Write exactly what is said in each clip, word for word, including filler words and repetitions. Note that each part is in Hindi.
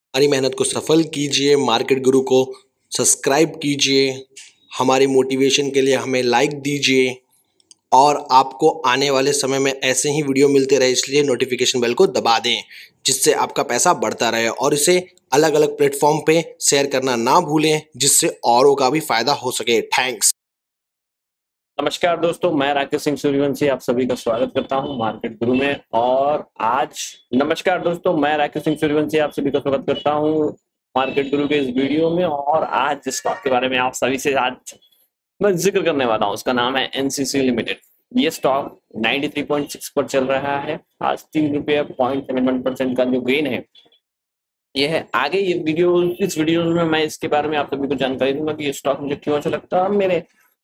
हमारी मेहनत को सफल कीजिए, मार्केट गुरु को सब्सक्राइब कीजिए, हमारी मोटिवेशन के लिए हमें लाइक दीजिए और आपको आने वाले समय में ऐसे ही वीडियो मिलते रहे, इसलिए नोटिफिकेशन बेल को दबा दें जिससे आपका पैसा बढ़ता रहे और इसे अलग अलग प्लेटफॉर्म पे शेयर करना ना भूलें जिससे औरों का भी फायदा हो सके। थैंक्स। नमस्कार दोस्तों, मैं राकेश सिंह सूर्यवंशी आप सभी का स्वागत करता हूं मार्केट गुरु में। और आज नमस्कार दोस्तों मैं राकेश सिंह सूर्यवंशी आप सभी का स्वागत करता हूं मार्केट गुरु के इस वीडियो में। और आज जिस स्टॉक के बारे में आप सभी से आज मैं जिक्र करने वाला हूं उसका नाम है एनसीसी लिमिटेड। ये स्टॉक तिरानवे पॉइंट छह पर चल रहा है। आज तीन रुपये पॉइंट सेवन वन परसेंट का जो गेन है ये है। आगे ये वीडियो इस वीडियो में मैं इसके बारे में आप सभी को जानकारी दूंगा कि ये स्टॉक मुझे क्यों अच्छा लगता है, मेरे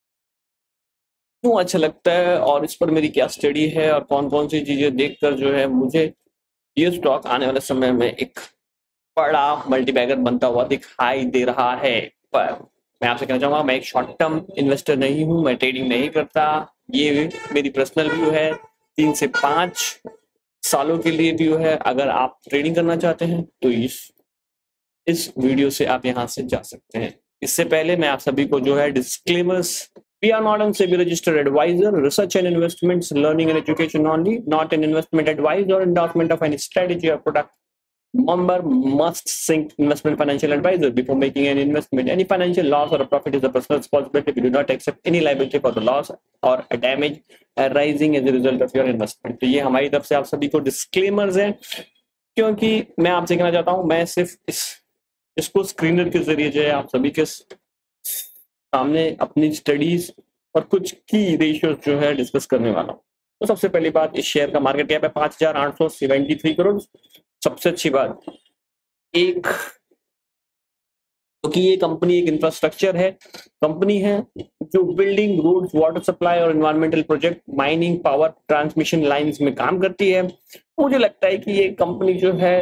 क्यों अच्छा लगता है और इस पर मेरी क्या स्टडी है और कौन कौन सी चीजें देखकर जो है मुझे ये स्टॉक आने वाले समय में एक बड़ा मल्टीबैगर बनता हुआ दिखाई दे रहा है। पर मैं आपसे कहना चाहूंगा, मैं एक शॉर्ट टर्म इन्वेस्टर नहीं हूं, मैं ट्रेडिंग नहीं करता। ये मेरी पर्सनल व्यू है, तीन से पांच सालों के लिए व्यू है। अगर आप ट्रेडिंग करना चाहते हैं तो इस इस वीडियो से आप यहाँ से जा सकते हैं। इससे पहले मैं आप सभी को जो है disclaimers, we are not an SEBI registered advisor, research and investments, learning and education only, not an investment advice or endorsement of any strategy or product. Member must seek investment financial advisor before making an investment. Any financial loss or a profit is a personal responsibility. We do not accept any liability for the loss or a damage arising as a result of your investment. तो ये हमारी तरफ से आप सभी को डिस्क्लेमर्स हैं, क्योंकि मैं आपसे कहना चाहता हूँ मैं सिर्फ इस इसको स्क्रीनर के जरिए जो है आप सभी के सामने अपनी स्टडीज और कुछ की रेशियोज जो है डिस्कस करने वाला हूँ। तो सबसे पहली बात, इस शेयर का मार्केट कैप है पांच हजार आठ सौ सेवेंटी थ्री करोड़। सबसे अच्छी बात एक क्योंकि तो ये कंपनी एक इंफ्रास्ट्रक्चर है, कंपनी है जो बिल्डिंग, रोड्स, वाटर सप्लाई और environmental project, mining, power transmission lines में काम करती है। मुझे लगता है कि ये कंपनी जो है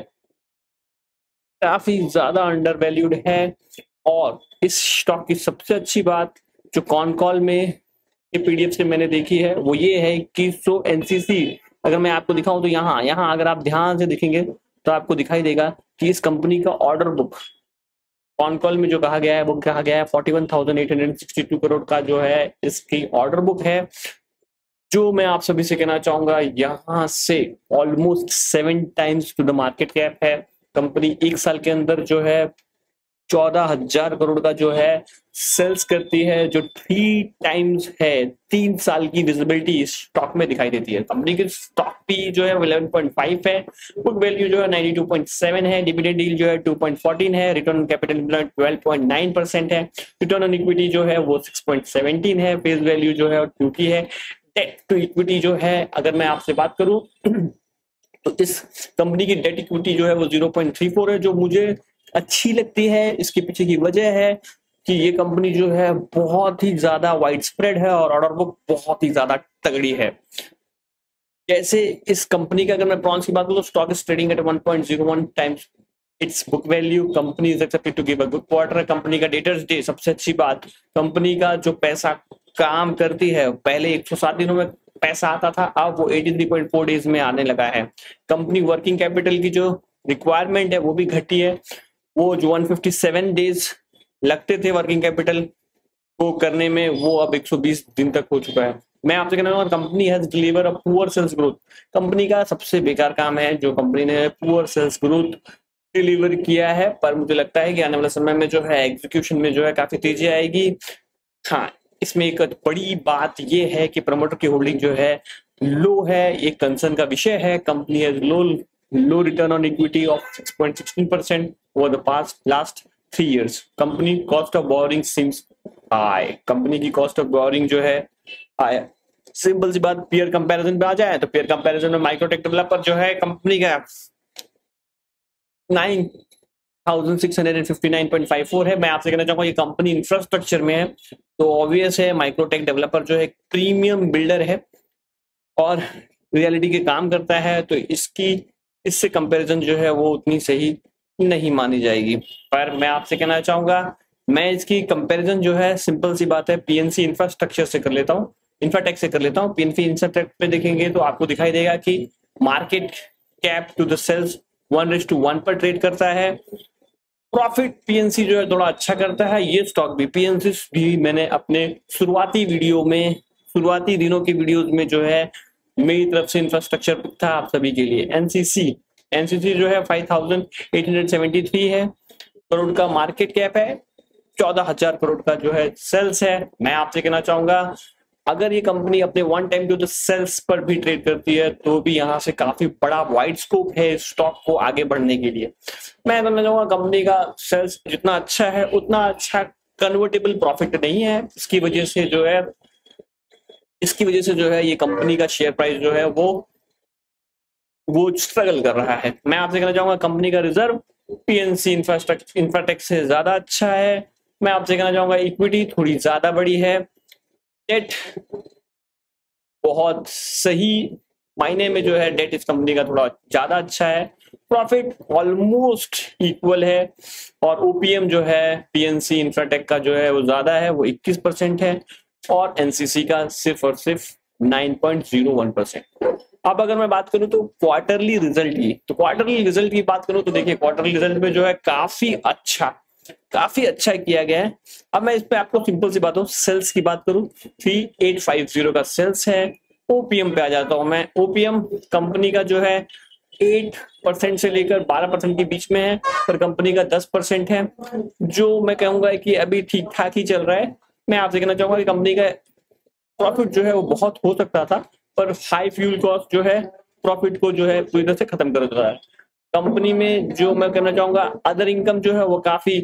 काफी ज्यादा अंडर वैल्यूड है। और इस स्टॉक की सबसे अच्छी बात जो कॉन कॉल में ये पीडीएफ से मैंने देखी है वो ये है कि सो एनसीसी, अगर मैं आपको दिखाऊं तो यहाँ यहाँ अगर आप ध्यान से देखेंगे तो आपको दिखाई देगा कि इस कंपनी का ऑर्डर बुक कॉन कॉल में जो कहा गया है वो कहा गया है forty one thousand eight hundred sixty two crore का जो है इसकी ऑर्डर बुक है। जो मैं आप सभी से कहना चाहूंगा, यहाँ से almost seven times to the market cap है। कंपनी एक साल के अंदर जो है चौदह हजार करोड़ का जो है सेल्स करती है, जो थ्री टाइम्स है। तीन साल की विजिबिलिटी इस स्टॉक में दिखाई देती है। कंपनी की स्टॉक पी जो है इलेवन पॉइंट फाइव है, बुक वैल्यू जो है नाइंटी टू पॉइंट सेवन है, डिविडेंड यील्ड जो है टू पॉइंट वन फोर है, return on capital employed twelve point nine percent है, रिटर्न ऑन इक्विटी जो है वो सिक्स पॉइंट वन सेवन है, फेस वैल्यू जो है टू की है, डेट टू इक्विटी जो है अगर मैं आपसे बात करूं तो इस कंपनी की डेट इक्विटी जो है वो जीरो पॉइंट थ्री फोर है, जो मुझे अच्छी लगती है। इसके पीछे की वजह है कि ये कंपनी जो है बहुत ही ज्यादा वाइड स्प्रेड है और ऑर्डर बुक बहुत ही ज्यादा तगड़ी है। जैसे इस कंपनी का अगर मैं प्रॉन्स की बात करूं तो stock is trading at one point zero one times its book value. Company is expected to give a good quarter. Company का डेटर्स डे, सबसे अच्छी बात, कंपनी का जो पैसा काम करती है, पहले एक सौ सात दिनों में पैसा आता था, अब वो तिरासी पॉइंट फोर डेज में आने लगा है। कंपनी वर्किंग कैपिटल की जो रिक्वायरमेंट है वो भी घटी है। वो जो वन फिफ्टी सेवन डेज लगते थे वर्किंग कैपिटल को करने में, वो अब एक सौ बीस दिन तक हो चुका है। मैं आपसे कहना चाहूंगा, company has deliver a poor sales growth. Company का सबसे बेकार काम है जो कंपनी ने पुअर सेल्स ग्रोथ डिलीवर किया है, पर मुझे लगता है कि आने वाले समय में जो है एग्जीक्यूशन में जो है काफी तेजी आएगी। हाँ, इसमें एक बड़ी बात ये है कि प्रमोटर की होल्डिंग जो है लो है, एक कंसर्न का विषय है। Company has low low return on equity of six point one six percent over the past last three years. Company cost of borrowing seems high. Company की कॉस्ट ऑफ बोरिंग जो है हाई। सिंपल सी बात, पीयर कंपैरिजन पे आ जाए तो पीयर कंपैरिजन में माइक्रोटेक डेवलपर जो है कंपनी का nine thousand six hundred fifty nine point five four है। मैं आपसे कहना चाहूंगा ये कंपनी इंफ्रास्ट्रक्चर में है तो ऑब्वियस है माइक्रोटेक डेवलपर जो है प्रीमियम बिल्डर है और रियलिटी के काम करता है, तो इसकी इससे कंपैरिजन जो है वो उतनी सही नहीं मानी जाएगी। पर मैं आपसे कहना चाहूंगा, मैं इसकी कंपैरिजन जो है सिंपल सी बात है पीएनसी इंफ्रास्ट्रक्चर से कर लेता हूँ, इंफ्राटेक से कर लेता हूँ। पीएनसी इंफ्राटेक पे देखेंगे तो आपको दिखाई देगा कि market cap to the sales one race to one पर ट्रेड करता है प्रॉफिट पीएनसी जो है थोड़ा अच्छा करता है। ये स्टॉक भी पीएनसी भी मैंने अपने शुरुआती वीडियो में शुरुआती दिनों की वीडियोस में जो है मेरी तरफ से इंफ्रास्ट्रक्चर था आप सभी के लिए। एनसीसी एनसीसी जो है five thousand eight hundred seventy three है करोड़ का मार्केट कैप है, चौदह हजार करोड़ का जो है सेल्स है। मैं आपसे कहना चाहूंगा अगर ये कंपनी अपने one time to the sales पर भी ट्रेड करती है तो भी यहाँ से काफी बड़ा वाइड स्कोप है स्टॉक को आगे बढ़ने के लिए। मैं कहना चाहूंगा कंपनी का सेल्स जितना अच्छा है उतना अच्छा कन्वर्टेबल प्रॉफिट नहीं है। इसकी वजह से जो है इसकी वजह से जो है ये कंपनी का शेयर प्राइस जो है वो वो स्ट्रगल कर रहा है। मैं आपसे कहना चाहूंगा कंपनी का रिजर्व पीएनसी इंफ्रास्ट्रक्चर इंफ्राटेक से ज्यादा अच्छा है। मैं आपसे कहना चाहूंगा इक्विटी थोड़ी ज्यादा बड़ी है, डेट बहुत सही मायने में जो है डेट इस कंपनी का थोड़ा ज्यादा अच्छा है, प्रॉफिट ऑलमोस्ट इक्वल है और ओपीएम जो है पीएनसी इंफ्राटेक का जो है वो ज्यादा है, वो इक्कीस परसेंट है और एनसीसी का सिर्फ और सिर्फ nine point zero one percent. अब अगर मैं बात करूं तो क्वार्टरली रिजल्ट की तो क्वार्टरली रिजल्ट की बात करूं तो देखिए क्वार्टरली रिजल्ट में जो है काफी अच्छा काफी अच्छा किया गया है। अब मैं इस पे आपको सिंपल सी बात हूँ सेल्स की बात करूं थ्री एट फाइव जीरो का सेल्स है। ओपीएम पे आ जाता हूं मैं। ओपीएम कंपनी का जो है एट परसेंट से लेकर बारह परसेंट के बीच में है पर कंपनी का दस परसेंट है जो मैं कहूंगा कि अभी ठीक ठाक ही चल रहा है। मैं आपसे कहना चाहूंगा कि कंपनी का प्रॉफिट जो है वो बहुत हो सकता था पर हाई फ्यूल कॉस्ट जो है प्रॉफिट को जो है पूरी तरह से खत्म कर देता है। कंपनी में जो मैं कहना चाहूंगा अदर इनकम जो है वो काफी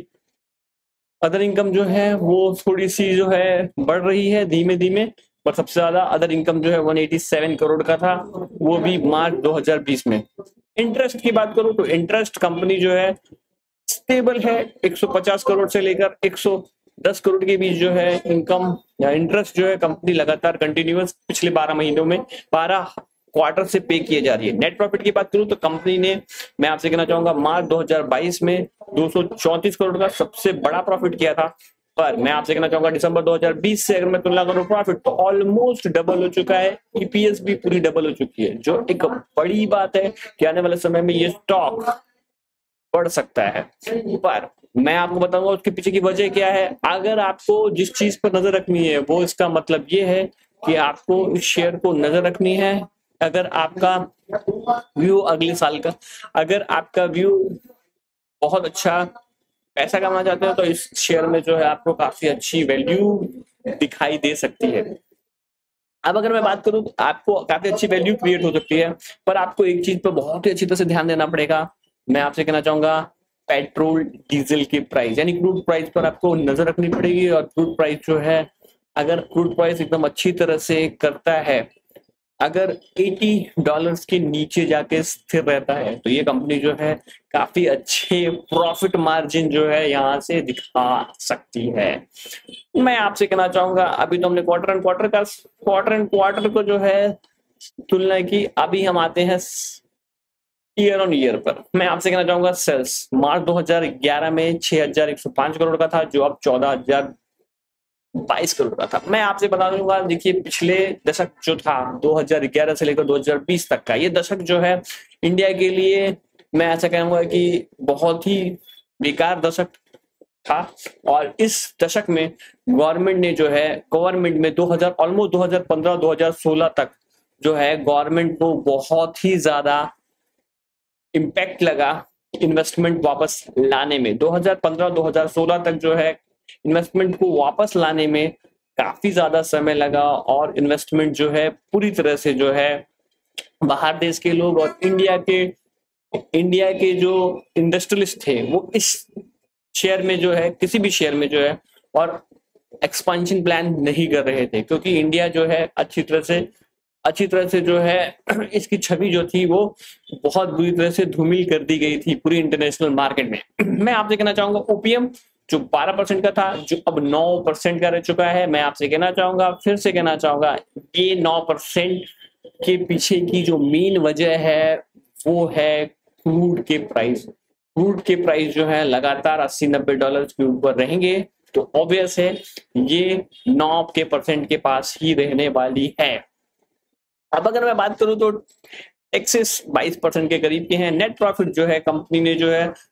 अदर इनकम जो है वो थोड़ी सी जो है बढ़ रही है धीमे धीमे, पर सबसे ज्यादा अदर इनकम जो है एक सौ सत्तासी करोड़ का था वो भी मार्च दो हज़ार बीस में। इंटरेस्ट की बात करूं तो इंटरेस्ट कंपनी जो है स्टेबल है, एक सौ पचास करोड़ से लेकर एक सौ दस करोड़ के बीच जो है इनकम या इंटरेस्ट जो है कंपनी लगातार कंटिन्यूअस पिछले बारह महीनों में बारह क्वार्टर से पे किए जा रही है। नेट प्रॉफिट की बात करूं तो कंपनी ने मैं आपसे कहना चाहूंगा मार्च दो हज़ार बाईस में दो सौ चौंतीस करोड़ का सबसे बड़ा प्रॉफिट किया था, पर मैं आपसे कहना चाहूंगा दिसंबर दो हज़ार बीस से अगर मैं तुलना करूं प्रॉफिट तो ऑलमोस्ट डबल हो चुका है, ईपीएस भी पूरी डबल हो चुकी है जो एक बड़ी बात है कि आने वाले समय में ये स्टॉक बढ़ सकता है। पर मैं आपको बताऊंगा उसके पीछे की वजह क्या है। अगर आपको जिस चीज पर नजर रखनी है वो इसका मतलब ये है कि आपको इस शेयर को नजर रखनी है। अगर आपका व्यू अगले साल का अगर आपका व्यू बहुत अच्छा पैसा कमाना चाहते हो तो इस शेयर में जो है आपको काफी अच्छी वैल्यू दिखाई दे सकती है। अब अगर मैं बात करूं तो आपको काफी अच्छी वैल्यू क्रिएट हो सकती है, पर आपको एक चीज पर बहुत ही अच्छी तरह से ध्यान देना पड़ेगा। मैं आपसे कहना चाहूंगा पेट्रोल डीजल की प्राइस यानी क्रूड प्राइस पर आपको नजर रखनी पड़ेगी और क्रूड प्राइस जो है अगर क्रूड प्राइस एकदम अच्छी तरह से करता है, अगर अस्सी डॉलर्स के नीचे जाके स्थिर रहता है तो ये कंपनी जो है काफी अच्छे प्रॉफिट मार्जिन जो है यहाँ से दिखा सकती है। मैं आपसे कहना चाहूंगा अभी तो हमने क्वार्टर एंड क्वार्टर का क्वार्टर एंड क्वार्टर को जो है तुलना की, अभी हम आते हैं ईयर ऑन ईयर पर। मैं आपसे कहना चाहूंगा सेल्स मार्च दो हज़ार ग्यारह में छह हज़ार एक सौ पांच करोड़ का था जो अब चौदह हज़ार बाईस करोड़ का था। मैं आपसे बता दूंगा देखिए पिछले दशक जो था दो हज़ार ग्यारह से लेकर दो हज़ार बीस तक का, ये दशक जो है इंडिया के लिए मैं ऐसा कहूंगा कि बहुत ही बेकार दशक था और इस दशक में गवर्नमेंट ने जो है गवर्नमेंट में दो हज़ार ऑलमोस्ट दो हज़ार पंद्रह दो हज़ार सोलह तक जो है गवर्नमेंट को बहुत ही ज्यादा इम्पैक्ट लगा इन्वेस्टमेंट वापस लाने में। दो हज़ार पंद्रह दो हज़ार सोलह तक जो है इन्वेस्टमेंट को वापस लाने में काफी ज्यादा समय लगा और इन्वेस्टमेंट जो है पूरी तरह से जो है बाहर देश के लोग और इंडिया के इंडिया के जो इंडस्ट्रियलिस्ट थे वो इस शेयर में जो है किसी भी शेयर में जो है और एक्सपेंशन प्लान नहीं कर रहे थे क्योंकि इंडिया जो है अच्छी तरह से अच्छी तरह से जो है इसकी छवि जो थी वो बहुत बुरी तरह से धूमिल कर दी गई थी पूरी इंटरनेशनल मार्केट में। मैं आपसे कहना चाहूंगा ओपीएम जो बारह परसेंट का था जो अब नौ परसेंट का रह चुका है। मैं आपसे कहना चाहूंगा फिर से कहना चाहूंगा ये नौ परसेंट के पीछे की जो मेन वजह है वो है क्रूड के प्राइस। क्रूड के प्राइस जो है लगातार अस्सी नब्बे डॉलर के ऊपर रहेंगे तो ऑब्वियस है ये नौ के परसेंट के पास ही रहने वाली है। अब अगर मैं बात करूं तो टैक्सेस बाईस परसेंट के करीब के हैं। नेट प्रॉफिट जो है कंपनी ने जो है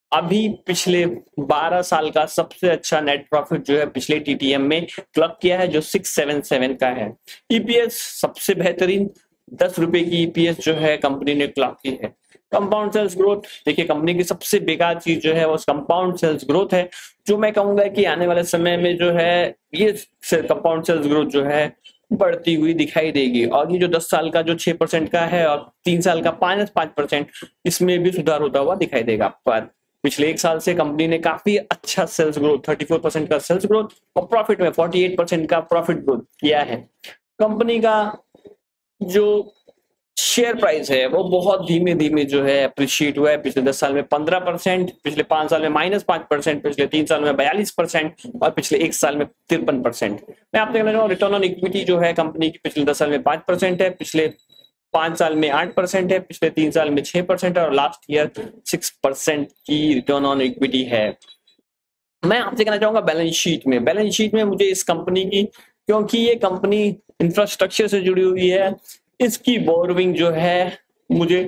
अभी पिछले बारह साल का सबसे अच्छा नेट प्रॉफिट जो है पिछले टीटीएम में क्लॉक किया है, जो सिक्स सेवन सेवन का है। ईपीएस सबसे बेहतरीन दस रुपए की ईपीएस जो है कंपनी ने क्लॉक की है। कंपाउंड सेल्स ग्रोथ, देखिए कंपनी की सबसे बेकार चीज जो है वो कंपाउंड सेल्स ग्रोथ है, जो मैं कहूंगा कि आने वाले समय में जो है ये कंपाउंड सेल्स ग्रोथ जो है बढ़ती हुई दिखाई देगी। और ये जो दस साल का जो छह परसेंट का है और तीन साल का माइनस पांच परसेंट, इसमें भी सुधार होता हुआ दिखाई देगा। पर पिछले एक साल से कंपनी ने काफी अच्छा सेल्स ग्रोथ, चौंतीस परसेंट का सेल्स ग्रोथ और प्रॉफिट में अड़तालीस परसेंट का प्रॉफिट ग्रोथ किया है। कंपनी का जो शेयर प्राइस है वो बहुत धीमे धीमे जो है अप्रिशिएट हुआ है। पिछले दस साल में पंद्रह परसेंट, पिछले पांच साल में माइनस पांच परसेंट, पिछले तीन साल में बयालीस परसेंट और पिछले एक साल में तिरपन परसेंट। मैं आपसे कहना चाहूँगा रिटर्न ऑन इक्विटी जो है कंपनी की पिछले दस साल में पांच परसेंट है, पिछले पांच साल में आठ परसेंट है, पिछले तीन साल में छह परसेंट है और लास्ट ईयर सिक्स परसेंट की रिटर्न ऑन इक्विटी है। मैं आपसे कहना चाहूंगा बैलेंस शीट में बैलेंस शीट में मुझे इस कंपनी की, क्योंकि ये कंपनी इंफ्रास्ट्रक्चर से जुड़ी हुई है, इसकी बोरोइंग जो है मुझे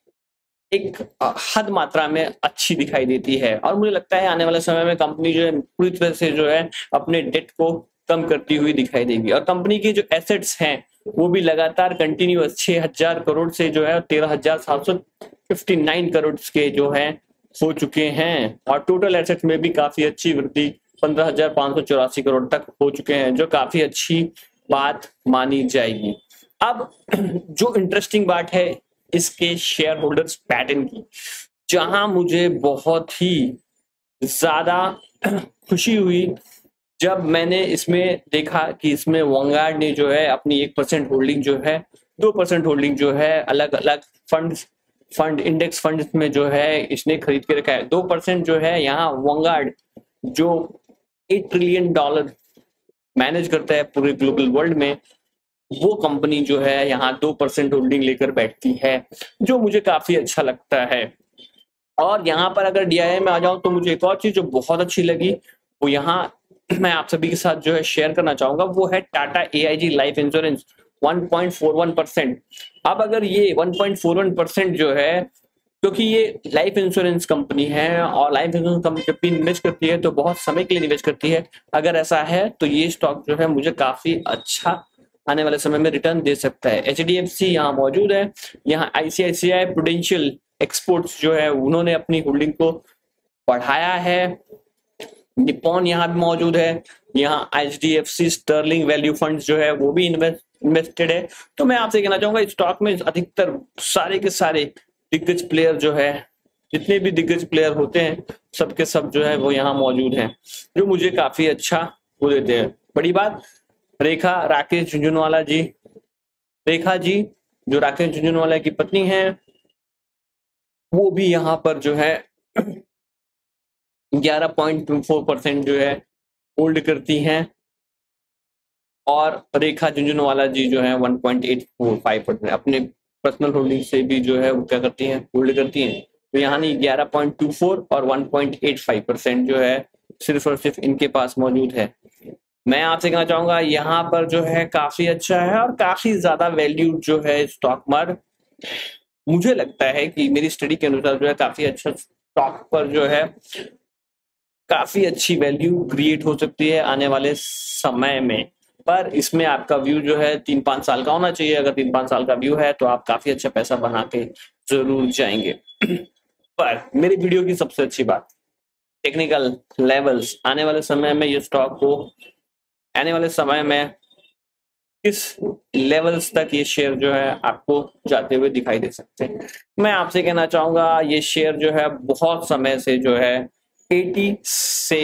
एक हद मात्रा में अच्छी दिखाई देती है। और मुझे लगता है आने वाले समय में कंपनी जो है पूरी तरह से जो है अपने डेट को कम करती हुई दिखाई देगी। और कंपनी की जो एसेट्स हैं वो भी लगातार कंटिन्यूअस छह हजार करोड़ से जो है तेरह हजार सात सौ फिफ्टी नाइन करोड़ के जो है हो चुके हैं। और टोटल एसेट्स में भी काफी अच्छी वृद्धि पंद्रह हजार पांच सौ चौरासी करोड़ तक हो चुके हैं, जो काफी अच्छी बात मानी जाएगी। अब जो इंटरेस्टिंग बात है इसके शेयर होल्डर्स पैटर्न की, जहां मुझे बहुत ही ज्यादा खुशी हुई जब मैंने इसमें देखा कि इसमें वंगार्ड ने जो है अपनी एक परसेंट होल्डिंग जो है दो परसेंट होल्डिंग जो है अलग अलग फंड फंड इंडेक्स फंड में जो है इसने खरीद के रखा है। दो परसेंट जो है यहाँ वंगार्ड जो एट ट्रिलियन डॉलर मैनेज करता है पूरे ग्लोबल वर्ल्ड में, वो कंपनी जो है यहाँ दो परसेंट होल्डिंग लेकर बैठती है, जो मुझे काफी अच्छा लगता है। और यहाँ पर अगर डीआईआई में आ जाऊं तो मुझे एक और चीज जो बहुत अच्छी लगी वो यहाँ मैं आप सभी के साथ जो है शेयर करना चाहूंगा, वो है Tata AIG life insurance one point four one percent. अब अगर ये one point four one percent जो है, क्योंकि ये लाइफ इंश्योरेंस कंपनी है और लाइफ इंश्योरेंस कंपनी जब भी निवेश करती है तो बहुत समय के लिए निवेश करती है, अगर ऐसा है तो ये स्टॉक जो है मुझे काफी अच्छा आने वाले समय में रिटर्न दे सकता है। एच डी एफ सी यहाँ मौजूद है, यहाँ आईसीआईसीआई प्रूडेंशियल एक्सपोर्ट्स जो है उन्होंने अपनी होल्डिंग को बढ़ाया है, निपॉन यहाँ भी मौजूद है, यहाँ H D F C sterling value fund जो है वो भी इन्वेस्टेड है। तो मैं आपसे कहना चाहूंगा स्टॉक में अधिकतर सारे के सारे दिग्गज प्लेयर जो है, जितने भी दिग्गज प्लेयर होते हैं सबके सब जो है वो यहाँ मौजूद हैं, जो मुझे काफी अच्छा वो देते हैं। बड़ी बात, रेखा राकेश झुंझुनवाला जी, रेखा जी जो राकेश झुंझुनवाला की पत्नी है, वो भी यहाँ पर जो है ग्यारह पॉइंट टू फोर परसेंट जो है होल्ड करती हैं, और रेखा झुंझुनवाला जी जो है one point eight four five percent अपने पर्सनल होल्डिंग से भी जो है वो क्या करती हैं, होल्ड करती हैं। तो यहाँ नहीं ग्यारह पॉइंट टू फोर और one point eight five percent जो है सिर्फ और सिर्फ इनके पास मौजूद है। मैं आपसे कहना चाहूंगा यहाँ पर जो है काफी अच्छा है और काफी ज्यादा वैल्यू जो है स्टॉक मार्केट, मुझे लगता है कि मेरी स्टडी के अनुसार जो है काफी अच्छा स्टॉक पर जो है काफी अच्छी वैल्यू क्रिएट हो सकती है आने वाले समय में। पर इसमें आपका व्यू जो है तीन पांच साल का होना चाहिए। अगर तीन पांच साल का व्यू है तो आप काफी अच्छा पैसा बना के जरूर जाएंगे। पर मेरी वीडियो की सबसे अच्छी बात, टेक्निकल लेवल्स, आने वाले समय में ये स्टॉक को आने वाले समय में किस लेवल्स तक ये शेयर जो है आपको जाते हुए दिखाई दे सकते हैं। मैं आपसे कहना चाहूंगा ये शेयर जो है बहुत समय से जो है अस्सी से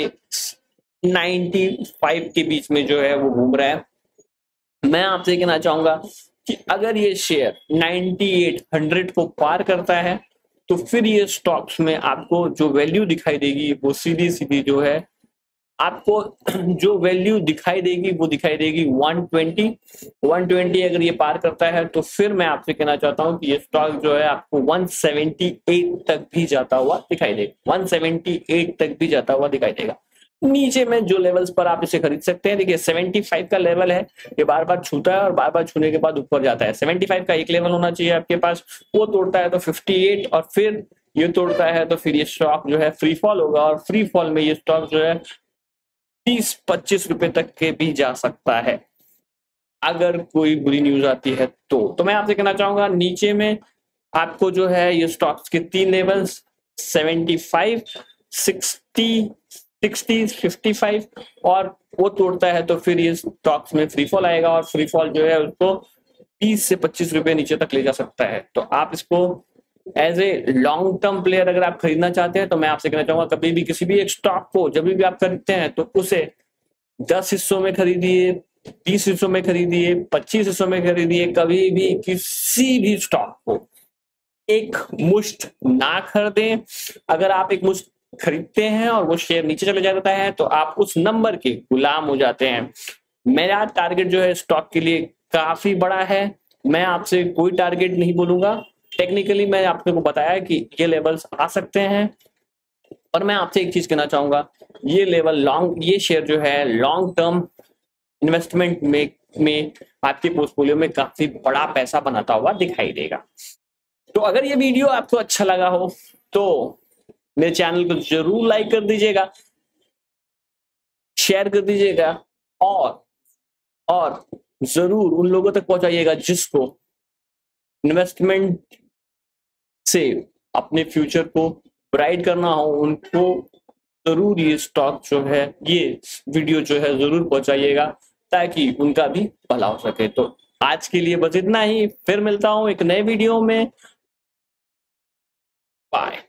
पचानवे के बीच में जो है वो घूम रहा है। मैं आपसे कहना चाहूंगा कि अगर ये शेयर अट्ठानवे सौ को पार करता है तो फिर ये स्टॉक्स में आपको जो वैल्यू दिखाई देगी वो सीधी सीधी जो है आपको जो वैल्यू दिखाई देगी वो दिखाई देगी वन ट्वेंटी वन ट्वेंटी। अगर ये पार करता है तो फिर मैं आपसे कहना चाहता हूं कि ये स्टॉक जो है आपको वन सेवेंटी एट तक भी जाता हुआ दिखाई देगा, वन सेवेंटी एट तक भी जाता हुआ दिखाई देगा। नीचे में जो लेवल्स पर आप इसे खरीद सकते हैं, देखिए पचहत्तर का लेवल है, ये बार बार छूता है और बार बार छूने के बाद ऊपर जाता है। पचहत्तर का एक लेवल होना चाहिए आपके पास, वो तोड़ता है तो अट्ठावन और फिर ये तोड़ता है तो फिर ये स्टॉक जो है फ्री फॉल होगा, और फ्री फॉल में ये स्टॉक जो है तीस पच्चीस रुपए तक के भी जा सकता है अगर कोई बुरी न्यूज आती है तो। तो मैं आपसे कहना चाहूंगा नीचे में आपको जो है ये स्टॉक्स के तीन levels seventy five, sixty, sixty, fifty five, और वो तोड़ता है तो फिर ये स्टॉक्स में फ्री फॉल आएगा, और फ्री फॉल जो है उसको बीस से पच्चीस रुपए नीचे तक ले जा सकता है। तो आप इसको as a long term player अगर आप खरीदना चाहते हैं तो मैं आपसे कहना चाहूंगा कभी भी किसी भी एक स्टॉक को जब भी आप खरीदते हैं तो उसे दस हिस्सों में खरीदिए, बीस हिस्सों में खरीदिए, पच्चीस हिस्सों में खरीदिए। कभी भी किसी भी स्टॉक को एक मुश्त ना खरीदें। अगर आप एक मुश्त खरीदते हैं और वो शेयर नीचे चले जाता है तो आप उस नंबर के गुलाम हो जाते हैं। मेरा टारगेट जो है स्टॉक के लिए काफी बड़ा है, मैं आपसे कोई टारगेट नहीं बोलूंगा। टेक्निकली मैं आपको बताया कि ये लेवल्स आ सकते हैं, और मैं आपसे एक चीज कहना चाहूंगा, ये लेवल लॉन्ग, ये शेयर जो है लॉन्ग टर्म इन्वेस्टमेंट में में आपके पोर्टफोलियो में काफी बड़ा पैसा बनाता हुआ दिखाई देगा। तो अगर ये वीडियो आपको अच्छा लगा हो तो मेरे चैनल को जरूर लाइक कर दीजिएगा, शेयर कर दीजिएगा, और और जरूर उन लोगों तक पहुंचाइएगा जिसको इन्वेस्टमेंट से अपने फ्यूचर को ब्राइट करना हो। उनको जरूर ये स्टॉक जो है, ये वीडियो जो है जरूर पहुंचाइएगा ताकि उनका भी भला हो सके। तो आज के लिए बस इतना ही, फिर मिलता हूं एक नए वीडियो में। बाय।